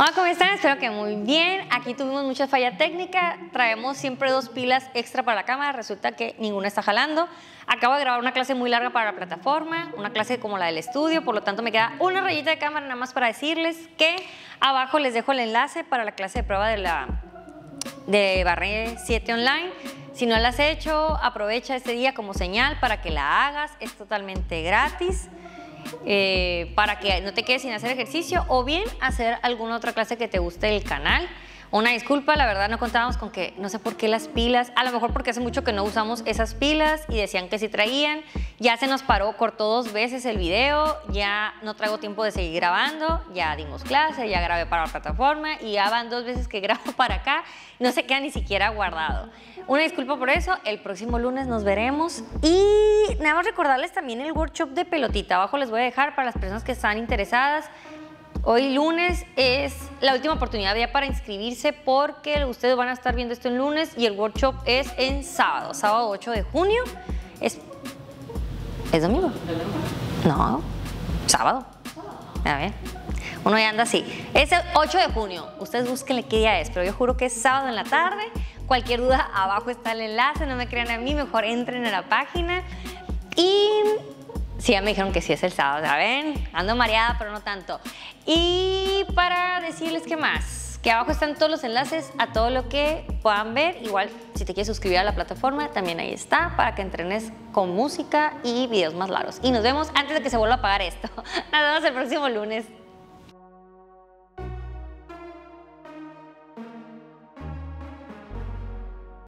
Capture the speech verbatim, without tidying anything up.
Hola, ¿cómo están? Espero que muy bien. Aquí tuvimos mucha falla técnica. Traemos siempre dos pilas extra para la cámara. Resulta que ninguna está jalando. Acabo de grabar una clase muy larga para la plataforma, una clase como la del estudio, por lo tanto me queda una rayita de cámara nada más para decirles que abajo les dejo el enlace para la clase de prueba de la de Barré siete Online. Si no la has hecho, aprovecha este día como señal para que la hagas. Es totalmente gratis. Eh, para que no te quedes sin hacer ejercicio o bien hacer alguna otra clase que te guste del canal. Una disculpa, la verdad no contábamos con que, no sé por qué las pilas, a lo mejor porque hace mucho que no usamos esas pilas y decían que sí traían, ya se nos paró, cortó dos veces el video, ya no traigo tiempo de seguir grabando, ya dimos clase, ya grabé para la plataforma y ya van dos veces que grabo para acá, no se queda ni siquiera guardado. Una disculpa por eso, el próximo lunes nos veremos y nada más recordarles también el workshop de pelotita, abajo les voy a dejar para las personas que están interesadas. Hoy lunes es la última oportunidad ya para inscribirse porque ustedes van a estar viendo esto en lunes y el workshop es en sábado, sábado ocho de junio. ¿Es, ¿es domingo? No, sábado. A ver, uno ya anda así. Es el ocho de junio, ustedes búsquenle qué día es, pero yo juro que es sábado en la tarde. Cualquier duda, abajo está el enlace, no me crean a mí, mejor entren a la página. Y sí, ya me dijeron que sí es el sábado, ¿saben? Ando mareada, pero no tanto. Y para decirles qué más, que abajo están todos los enlaces a todo lo que puedan ver. Igual, si te quieres suscribir a la plataforma, también ahí está, para que entrenes con música y videos más largos. Y nos vemos antes de que se vuelva a apagar esto. Nos vemos el próximo lunes.